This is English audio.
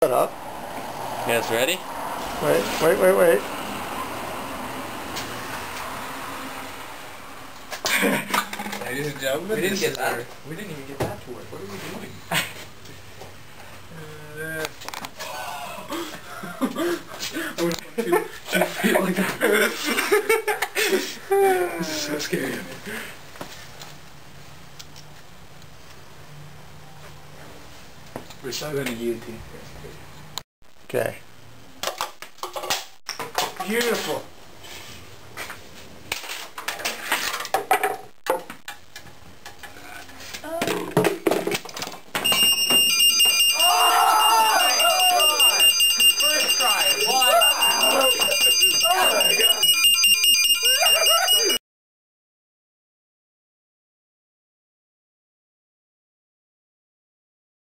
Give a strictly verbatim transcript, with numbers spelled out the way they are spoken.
shut up. You guys ready? Wait, wait, wait, wait. Ladies and gentlemen, We didn't this get is that. our- We didn't even get that to work. What are we doing? uh, I would feel, feel, feel like that. This is so scary. We're so gonna guillotine. Okay. Beautiful.